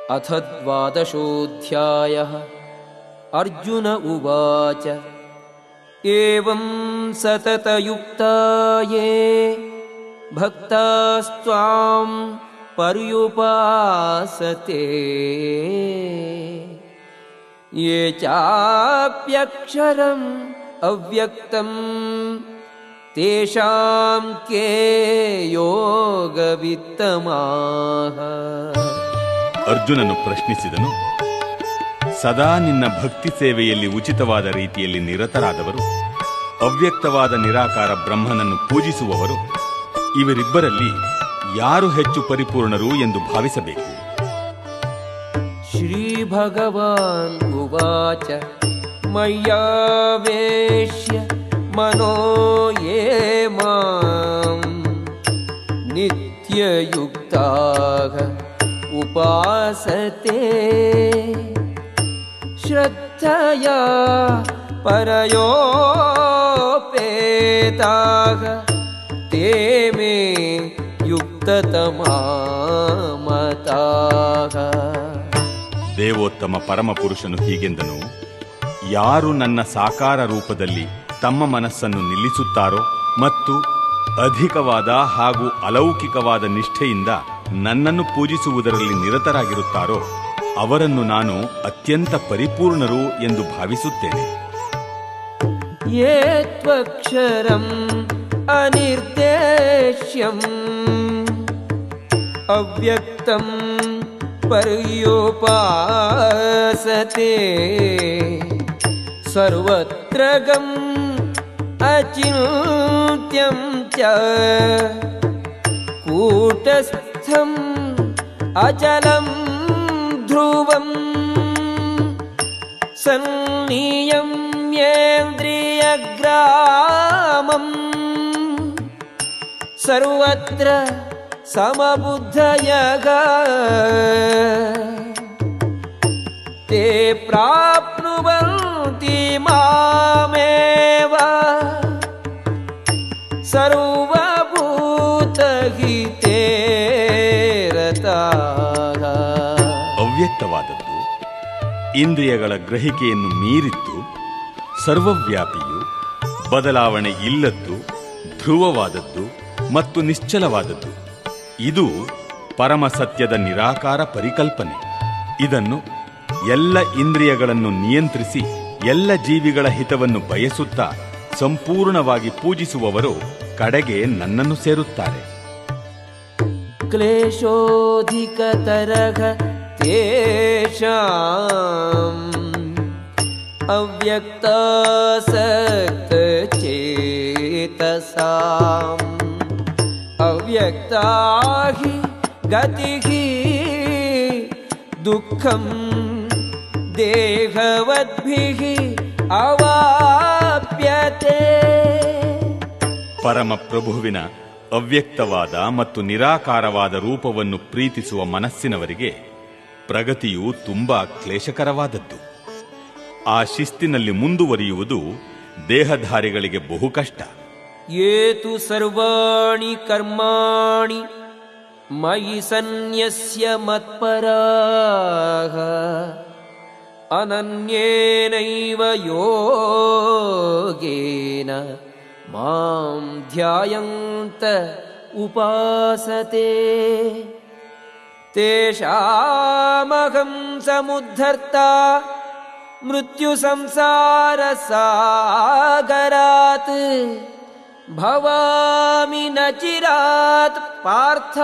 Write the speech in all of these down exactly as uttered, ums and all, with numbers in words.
अथ द्वादशोऽध्यायः। अर्जुन उवाच एवं सततयुक्ता ये भक्तास्त्वां पर्युपासते ये चाप्यक्षरम् अव्यक्तम् तेषां के योगवित्तमाः। ಅರ್ಜುನನು ಪ್ರಶ್ನಿಸಿದನು, ಸದಾ ನಿನ್ನ ಭಕ್ತಿ ಸೇವೆಯಲ್ಲಿ ಉಚಿತವಾದ ರೀತಿಯಲ್ಲಿ ನಿರತರಾದವರು, ಅವ್ಯಕ್ತವಾದ ನಿರಾಕಾರ ಬ್ರಹ್ಮನನ್ನು ಪೂಜಿಸುವವರು, ಇವರಿಬ್ಬರಲ್ಲಿ ಯಾರು ಹೆಚ್ಚು ಪರಿಪೂರ್ಣರು ಎಂದು ಭಾವಿಸಬೇಕು. ಶ್ರೀ ಭಗವಾನ್ ಉವಾಚ ಮಯ್ಯಾವೇಶ್ಯ ಮನೋ ಯೇ ಮಾಂ ನಿತ್ಯಯುಕ್ತಾಃ ಉಪಾಸತೆ ಶ್ರದ್ಧಯಾ ಪರಯೋಪೇತಾಃ ತೇ ಮೇ ಯುಕ್ತತಮಾ ಮತಾಃ. ದೇವೋತ್ತಮ ಪರಮಪುರುಷನು ಹೀಗೆಂದನು, ಯಾರು ನನ್ನ ಸಾಕಾರ ರೂಪದಲ್ಲಿ ತಮ್ಮ ಮನಸ್ಸನ್ನು ನಿಲ್ಲಿಸುತ್ತಾರೋ ಮತ್ತು ಅಧಿಕವಾದ ಹಾಗೂ ಅಲೌಕಿಕವಾದ ನಿಷ್ಠೆಯಿಂದ ನನ್ನನ್ನು ಪೂಜಿಸುವುದರಲ್ಲಿ ನಿರತರಾಗಿರುತ್ತಾರೋ ಅವರನ್ನು ನಾನು ಅತ್ಯಂತ ಪರಿಪೂರ್ಣರು ಎಂದು ಭಾವಿಸುತ್ತೇನೆ. ಯೇ ತ್ವಕ್ಷರಂ ಅನಿರ್ದೇಶ್ಯಂ ಅವ್ಯಕ್ತಂ ಪರ್ಯುಪಾಸತೆ ಸರ್ವತ್ರ ಗಂ ಅಚಿಂತ್ಯಂ ಚ ಕೂಟಸ್ಥಂ ಅಚಲಂ ಧ್ರುವಂ ಸನ್ನಿಯಮ್ಯೇಂದ್ರಿಯಗ್ರಾಮಂ ಸರ್ವತ್ರ ಸಮಬುದ್ಧಯಃ ತೇ ಪ್ರಾಪ್ನುವಂತಿ ಮಾಮೇವ ಸರ್ವಭೂತಹಿತೇ ರತಾಃ. ಅವ್ಯಕ್ತವಾದದ್ದು, ಇಂದ್ರಿಯಗಳ ಗ್ರಹಿಕೆಯನ್ನು ಮೀರಿದ್ದು, ಸರ್ವವ್ಯಾಪಿಯು, ಬದಲಾವಣೆ ಇಲ್ಲದ್ದು, ಧ್ರುವವಾದದ್ದು ಮತ್ತು ನಿಶ್ಚಲವಾದದ್ದು. ಇದು ಪರಮ ಸತ್ಯದ ನಿರಾಕಾರ ಪರಿಕಲ್ಪನೆ. ಇದನ್ನು ಎಲ್ಲ ಇಂದ್ರಿಯಗಳನ್ನು ನಿಯಂತ್ರಿಸಿ ಎಲ್ಲ ಜೀವಿಗಳ ಹಿತವನ್ನು ಬಯಸುತ್ತಾ ಸಂಪೂರ್ಣವಾಗಿ ಪೂಜಿಸುವವರು ಕಡೆಗೆ ನನ್ನನ್ನು ಸೇರುತ್ತಾರೆ. ಕ್ಲೇಶೋಧಿಕತರಃ ತೇಷಾಂ ಅವ್ಯಕ್ತಾಸಕ್ತಚೇತಸಾಂ ಅವ್ಯಕ್ತಾ ಹಿ ಗತಿಃ ದುಃಖಂ ದೇಹವದ್ಭಿಃ ಅವಾಪ್ಯತೆ. ಪರಮಪ್ರಭುವಿನ ಅವ್ಯಕ್ತವಾದ ಮತ್ತು ನಿರಾಕಾರವಾದ ರೂಪವನ್ನು ಪ್ರೀತಿಸುವ ಮನಸ್ಸಿನವರಿಗೆ ಪ್ರಗತಿಯು ತುಂಬಾ ಕ್ಲೇಶಕರವಾದದ್ದು. ಆ ಶಿಸ್ತಿನಲ್ಲಿ ಮುಂದುವರಿಯುವುದು ದೇಹಧಾರಿಗಳಿಗೆ ಬಹು ಕಷ್ಟ. ಯೇತು ಸರ್ವಾಣಿ ಕರ್ಮಾಣಿ ಮಯಿ ಸನ್ಯಸ್ಯ ಮತ್ಪರಾಃ ಅನನ್ಯೇನೈವ ಯೋಗೇನ ಮಾಂ ಧ್ಯಾಯಂತ ಉಪಾಸತೆ ತೇಷಾಮಹಂ ಸಮುದ್ಧರ್ತಾ ಮೃತ್ಯು ಸಂಸಾರ ಸಾಗರಾತ್ ಭವಾಮಿ ನ ಚಿರಾತ್ ಪಾರ್ಥ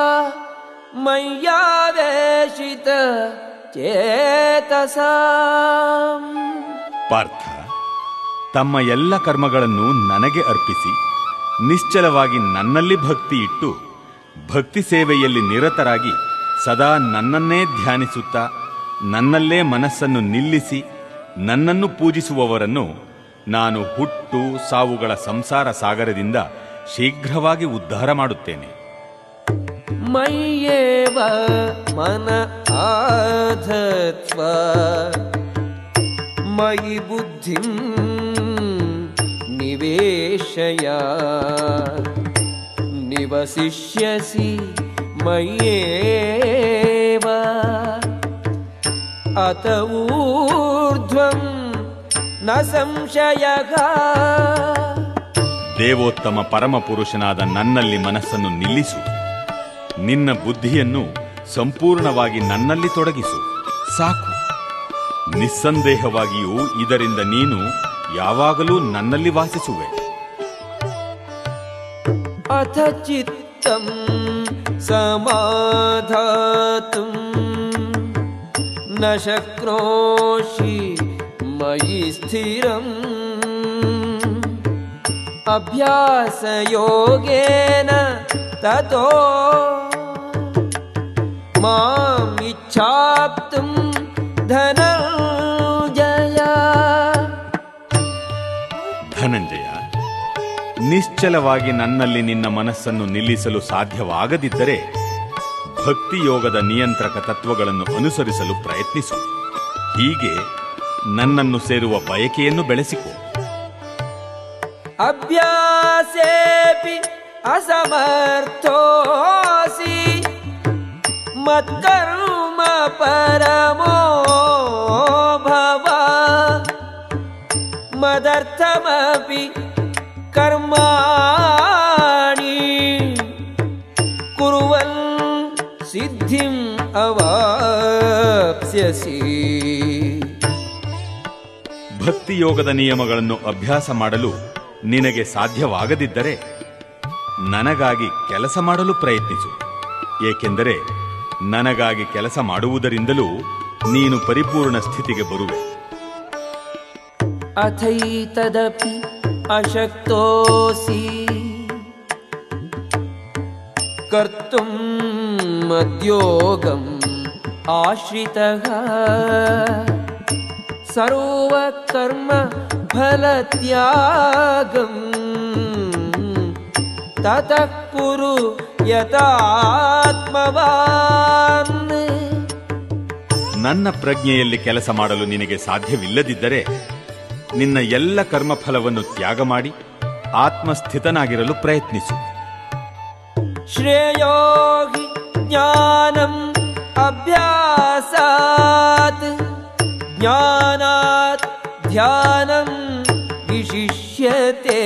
ಮಯ್ಯಾವೇಶಿತ ಚೇತಸಾಂ. ಪಾರ್ಥ, ತಮ್ಮ ಎಲ್ಲ ಕರ್ಮಗಳನ್ನು ನನಗೆ ಅರ್ಪಿಸಿ ನಿಶ್ಚಲವಾಗಿ ನನ್ನಲ್ಲಿ ಭಕ್ತಿ ಇಟ್ಟು ಭಕ್ತಿ ಸೇವೆಯಲ್ಲಿ ನಿರತರಾಗಿ ಸದಾ ನನ್ನನ್ನೇ ಧ್ಯಾನಿಸುತ್ತಾ ನನ್ನಲ್ಲೇ ಮನಸ್ಸನ್ನು ನಿಲ್ಲಿಸಿ ನನ್ನನ್ನು ಪೂಜಿಸುವವರನ್ನು ನಾನು ಹುಟ್ಟು ಸಾವುಗಳ ಸಂಸಾರ ಸಾಗರದಿಂದ ಶೀಘ್ರವಾಗಿ ಉದ್ಧಾರ ಮಾಡುತ್ತೇನೆ. ಮಯ್ಯೇವ ಮನ ಆಧತ್ವ ಮಯಿ ಬುದ್ಧಿಂ ನಿವೇಶಯ ನಿವಸಿಷ್ಯಸಿ ಮಯ್ಯೇವ ಅತ ಊರ್ಧ್ವಂ ನ ಸಂಶಯಃ. ದೇವೋತ್ತಮ ಪರಮಪುರುಷನಾದ ನನ್ನಲ್ಲಿ ಮನಸ್ಸನ್ನು ನಿಲ್ಲಿಸು. ನಿನ್ನ ಬುದ್ಧಿಯನ್ನು ಸಂಪೂರ್ಣವಾಗಿ ನನ್ನಲ್ಲಿ ತೊಡಗಿಸು. ಸಾಕು. ನಿಸ್ಸಂದೇಹವಾಗಿಯೂ ಇದರಿಂದ ನೀನು ಯಾವಾಗಲೂ ನನ್ನಲ್ಲಿ ವಾಸಿಸುವೆ. ಅಥ ಚಿತ್ತಂ ಸಮಾಧಾತುಂ ನ ಶಕ್ನೋಷಿ ಮಯಿ ಸ್ಥಿರಂ. ಅಭ್ಯಾಸಯೋಗೇನ ತತೋ ಮಾಂ ಇಚ್ಛಾಪ್ತುಂ ಧನಂಜಯ. ಧನಂಜಯ, ನಿಶ್ಚಲವಾಗಿ ನನ್ನಲ್ಲಿ ನಿನ್ನ ಮನಸ್ಸನ್ನು ನಿಲ್ಲಿಸಲು ಸಾಧ್ಯವಾಗದಿದ್ದರೆ ಭಕ್ತಿಯೋಗದ ನಿಯಂತ್ರಕ ತತ್ವಗಳನ್ನು ಅನುಸರಿಸಲು ಪ್ರಯತ್ನಿಸು. ಹೀಗೆ ನನ್ನನ್ನು ಸೇರುವ ಬಯಕೆಯನ್ನು ಬೆಳೆಸಿಕೊ. ಅಭ್ಯಾಸೇಪಿ ಅಸಮರ್ಥೋಸಿ ಮತ್ಕರ್ಮ ಪರಮೋ ಭವ. ಮದರ್ಥಮಪಿ ಕರ್ಮಾಣಿ ಕುರ್ವನ್ ಸಿದ್ಧಿಂ ಅವಾಪ್ಸ್ಯಸಿ. ಭಕ್ತಿಯೋಗದ ನಿಯಮಗಳನ್ನು ಅಭ್ಯಾಸ ಮಾಡಲು ನಿನಗೆ ಸಾಧ್ಯವಾಗದಿದ್ದರೆ ನನಗಾಗಿ ಕೆಲಸ ಮಾಡಲು ಪ್ರಯತ್ನಿಸು. ಏಕೆಂದರೆ ನನಗಾಗಿ ಕೆಲಸ ಮಾಡುವುದರಿಂದಲೂ ನೀನು ಪರಿಪೂರ್ಣ ಸ್ಥಿತಿಗೆ ಬರುವೆ. ಅಥೈತದಪಿ ಅಶಕ್ತೋಸಿ ಕರ್ತುಂ ಮದ್ಯೋಗಂ ಆಶ್ರಿತಃ. ಸರ್ವಕರ್ಮ ಫಲತ್ಯಾಗಂ ತತಃ ಕುರು ಯಥಾತ್ಮವಾನ್. ನನ್ನ ಪ್ರಜ್ಞೆಯಲ್ಲಿ ಕೆಲಸ ಮಾಡಲು ನಿನಗೆ ಸಾಧ್ಯವಿಲ್ಲದಿದ್ದರೆ ನಿನ್ನ ಎಲ್ಲ ಕರ್ಮಫಲವನ್ನು ತ್ಯಾಗ ಮಾಡಿ ಆತ್ಮಸ್ಥಿತನಾಗಿರಲು ಪ್ರಯತ್ನಿಸು. ಶ್ರೇಯೋ ಹಿ ಜ್ಞಾನಂ ಅಭ್ಯಾಸಾತ್ ಜ್ಞಾನಾತ್ ಧ್ಯಾನಂ ವಿಶಿಷ್ಯತೆ.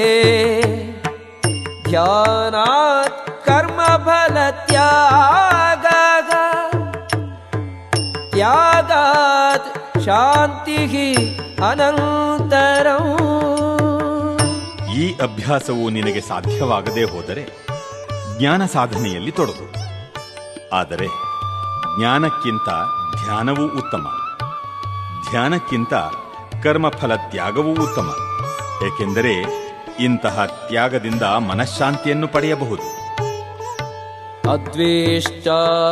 ಧ್ಯಾನಾತ್ ಕರ್ಮಫಲ ತ್ಯಾಗಃ ತ್ಯಾಗಾತ್ ಶಾಂತಿಃ ಅನಂತರಂ. ಈ ಅಭ್ಯಾಸವು ನಿನಗೆ ಸಾಧ್ಯವಾಗದೇ ಹೋದರೆ ಜ್ಞಾನ ಸಾಧನೆಯಲ್ಲಿ ತೊಡಗು. ಆದರೆ ಜ್ಞಾನಕ್ಕಿಂತ ಧ್ಯಾನವೂ ಉತ್ತಮ. ಧ್ಯಾನಕ್ಕಿಂತ ಕರ್ಮಫಲ ತ್ಯಾಗವೂ ಉತ್ತಮ. ಏಕೆಂದರೆ ಇಂತಹ ತ್ಯಾಗದಿಂದ ಮನಃಶಾಂತಿಯನ್ನು ಪಡೆಯಬಹುದು. ಅದ್ವೇಷ್ಟ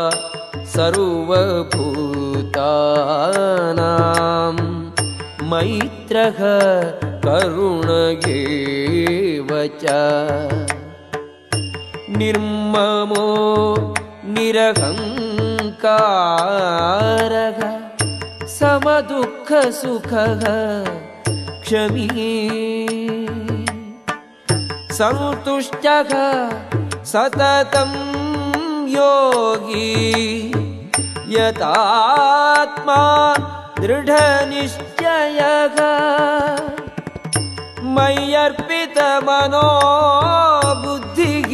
ಸರ್ವಭೂತಾನಾಂ ಮೈತ್ರಃ ಕರುಣಗೇವ ಚ. ನಿರ್ಮಮೋ ನಿರಹಂಕಾರಃ ಸಮದುಃಖ ಸುಖಃ ಕ್ಷಮೀ. ಸಂತುಷ್ಟಃ ಸತತಂ ಯೋಗಿ ಯತಾತ್ಮಾ ದೃಢ ನಿಶ್ಚಯಃ. ಮಯ್ಯರ್ಪಿತ ಮನೋ ಬುದ್ಧಿಃ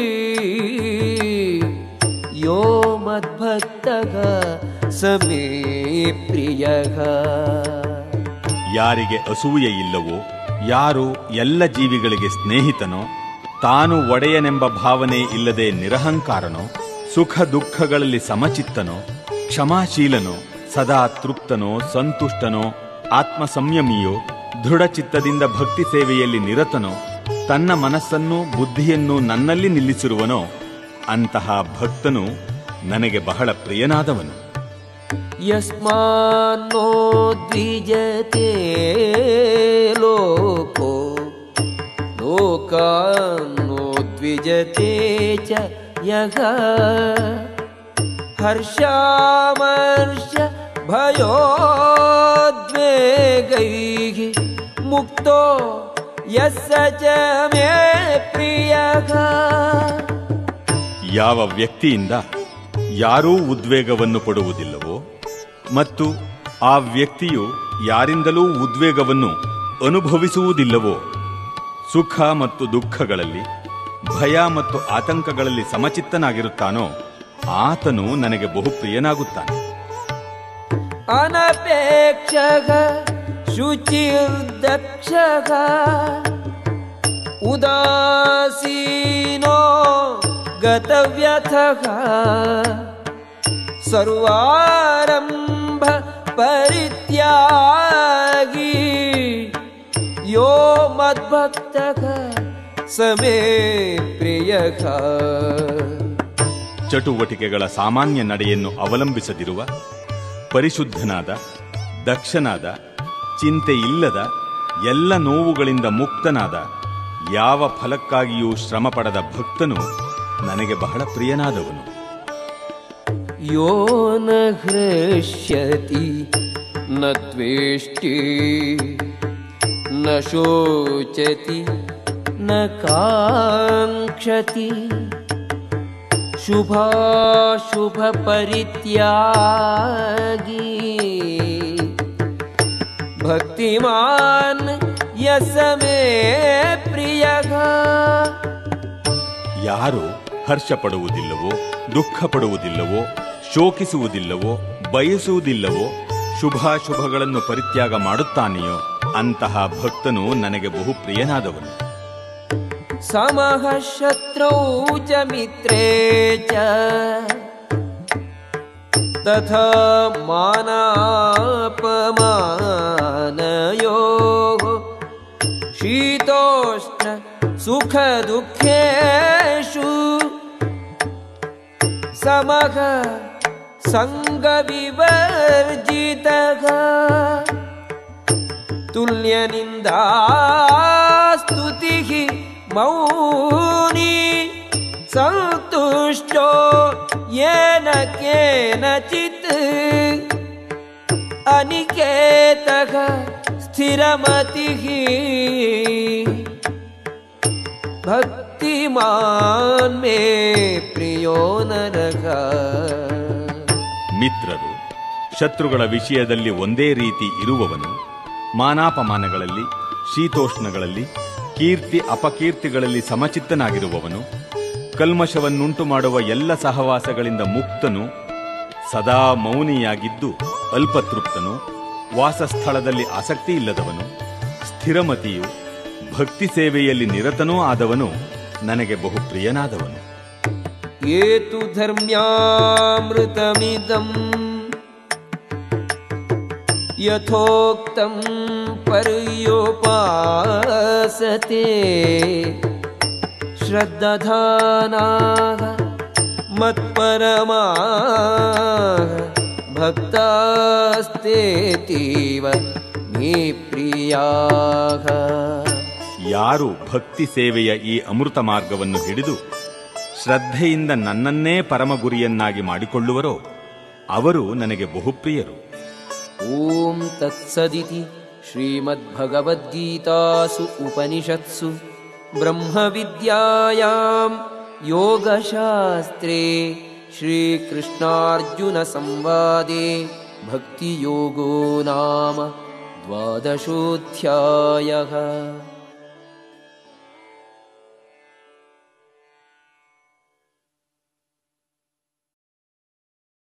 ಯೋ ಮದ್ಭಕ್ತಃ ಸಮೇ ಪ್ರಿಯಃ. ಯಾರಿಗೆ ಅಸೂಯೆ ಇಲ್ಲವೋ, ಯಾರು ಎಲ್ಲ ಜೀವಿಗಳಿಗೆ ಸ್ನೇಹಿತನೋ, ತಾನು ಒಡೆಯನೆಂಬ ಭಾವನೆ ಇಲ್ಲದೆ ನಿರಹಂಕಾರನೋ, ಸುಖ ದುಃಖಗಳಲ್ಲಿ ಸಮಚಿತ್ತನೋ, ಕ್ಷಮಾಶೀಲನೋ, ಸದಾ ತೃಪ್ತನೋ, ಸಂತುಷ್ಟನೋ, ಆತ್ಮ ಸಂಯಮಿಯೋ, ದೃಢಚಿತ್ತದಿಂದ ಭಕ್ತಿ ಸೇವೆಯಲ್ಲಿ ನಿರತನೋ, ತನ್ನ ಮನಸ್ಸನ್ನು ಬುದ್ಧಿಯನ್ನು ನನ್ನಲ್ಲಿ ನಿಲ್ಲಿಸಿರುವನೋ ಅಂತಹ ಭಕ್ತನು ನನಗೆ ಬಹಳ ಪ್ರಿಯನಾದವನು. ಯಸ್ಮಾನ್ನೋ ದ್ವಿಜತೆ ಲೋಕೋ ಲೋಕಾನ್ನೋ ದ್ವಿಜತೆ ಚ ಯಃ. ಹರ್ಷಾಮರ್ಷ ಭಯೋದ್ವೇಗೈಃ ಮುಕ್ತೋ ಯಸ್ಸ ಚ ಮೇ ಪ್ರಿಯಃ. ಯಾವ ವ್ಯಕ್ತಿಯಿಂದ ಯಾರೂ ಉದ್ವೇಗವನ್ನು ಪಡುವುದಿಲ್ಲವೋ ಮತ್ತು ಆ ವ್ಯಕ್ತಿಯು ಯಾರಿಂದಲೂ ಉದ್ವೇಗವನ್ನು ಅನುಭವಿಸುವುದಿಲ್ಲವೋ, ಸುಖ ಮತ್ತು ದುಃಖಗಳಲ್ಲಿ, ಭಯ ಮತ್ತು ಆತಂಕಗಳಲ್ಲಿ ಸಮಚಿತ್ತನಾಗಿರುತ್ತಾನೋ ಆತನು ನನಗೆ ಬಹುಪ್ರಿಯನಾಗುತ್ತಾನೆ. ಅನಪೇಕ್ಷಃ ಶುಚಿರ್ದಕ್ಷಃ ಉದಾಸೀನೋ ಗತವ್ಯಥಃ ಸರ್ವಾರಂಭ ಪರಿತ್ಯಾಗಿ ಯೋ ಮದ್ಭಕ್ತಃ ಸಮೇ ಪ್ರಿಯಃ. ಚಟುವಟಿಕೆಗಳ ಸಾಮಾನ್ಯ ನಡೆಯನ್ನು ಅವಲಂಬಿಸದಿರುವ, ಪರಿಶುದ್ಧನಾದ, ದಕ್ಷನಾದ, ಚಿಂತೆಯಿಲ್ಲದ, ಎಲ್ಲ ನೋವುಗಳಿಂದ ಮುಕ್ತನಾದ, ಯಾವ ಫಲಕ್ಕಾಗಿಯೂ ಶ್ರಮ ಪಡದ ಭಕ್ತನು ನನಗೆ ಬಹಳ ಪ್ರಿಯನಾದವನು. ಯೋ ನ ಹೃಷ್ಯತಿ ನ ದ್ವೇಷ್ಟಿ ನ ಶೋಚತಿ ನ ಕಾಂಕ್ಷತಿ ಶುಭಾಶುಭ ಪರಿತ್ಯಾಗಿ ಭಕ್ತಿಮಾನ್ ಯಸ ಮೇ ಪ್ರಿಯಃ. ಯಾರು ಹರ್ಷ ಪಡುವುದಿಲ್ಲವೋ, ದುಃಖ ಪಡುವುದಿಲ್ಲವೋ, ಶೋಕಿಸುವುದಿಲ್ಲವೋ, ಬಯಸುವುದಿಲ್ಲವೋ, ಶುಭಾಶುಭಗಳನ್ನು ಪರಿತ್ಯಾಗ ಮಾಡುತ್ತಾನೆಯೋ ಅಂತಹ ಭಕ್ತನು ನನಗೆ ಬಹುಪ್ರಿಯನಾದವನು. ಸಮಃ ಶತ್ರೌ ಚ ಮಿತ್ರೇ ಚ ತಥಾ ಮಾನಾಪಮಾನಯೋಃ ಶೀತೋಷ್ಣ ಸುಖ ದುಃಖೇಷು ಸಮಃ ಸಂಗ ವಿವರ್ಜಿತಃ ತುಲ್ಯನಿಂದಾ ಸ್ತುತಿಃ ಮೌನಿ ಸಂತುಷ್ಟೋ ಯೇನ ಕೇನಚಿತ್ ಅನಿಕೇತಃ ಸ್ಥಿರಮತಿಃ ಭಕ್ತಿಮಾನ್ ಮೇ ಪ್ರಿಯೋ ನರಃ. ಮಿತ್ರರು, ಶತ್ರುಗಳ ವಿಷಯದಲ್ಲಿ ಒಂದೇ ರೀತಿ ಇರುವವನು, ಮಾನಾಪಮಾನಗಳಲ್ಲಿ, ಶೀತೋಷ್ಣಗಳಲ್ಲಿ, ಕೀರ್ತಿ ಅಪಕೀರ್ತಿಗಳಲ್ಲಿ ಸಮಚಿತ್ತನಾಗಿರುವವನು, ಕಲ್ಮಶವನ್ನುಂಟು ಮಾಡುವ ಎಲ್ಲ ಸಹವಾಸಗಳಿಂದ ಮುಕ್ತನು, ಸದಾ ಮೌನಿಯಾಗಿದ್ದು ಅಲ್ಪತೃಪ್ತನು, ವಾಸಸ್ಥಳದಲ್ಲಿ ಆಸಕ್ತಿ ಇಲ್ಲದವನು, ಸ್ಥಿರಮತಿಯು, ಭಕ್ತಿ ಸೇವೆಯಲ್ಲಿ ನಿರತನೂ ಆದವನು ನನಗೆ ಬಹುಪ್ರಿಯನಾದವನು. ಏತು ಧರ್ಮ್ಯಾಮೃತಮಿದಂ ಯಥೋಕ್ತಂ ಪರ್ಯೋಪಾಸತೆ ಶ್ರದ್ಧಾನಾಃ ಮತ್ಪರಮಾಃ ಭಕ್ತಾಸ್ತೇತೀವ ಮೇ ಪ್ರಿಯಾಃ. ಯಾರು ಭಕ್ತಿ ಸೇವೆಯ ಈ ಅಮೃತ ಮಾರ್ಗವನ್ನು ಹಿಡಿದು ಶ್ರದ್ಧೆಯಿಂದ ನನ್ನನ್ನೇ ಪರಮ ಗುರಿಯನ್ನಾಗಿ ಮಾಡಿಕೊಳ್ಳುವರೋ ಅವರು ನನಗೆ ಬಹುಪ್ರಿಯರು. ಓಂ ತತ್ಸದಿತಿ ಶ್ರೀಮದ್ಭಗವದ್ಗೀತಾಸು ಉಪನಿಷತ್ಸು ಬ್ರಹ್ಮವಿದ್ಯಾಯಾಂ ಯೋಗಶಾಸ್ತ್ರೇ ಶ್ರೀಕೃಷ್ಣಾರ್ಜುನ ಸಂವಾದೇ ಭಕ್ತಿಯೋಗೋ ನಾಮ ದ್ವಾದಶೋಧ್ಯಾಯಃ.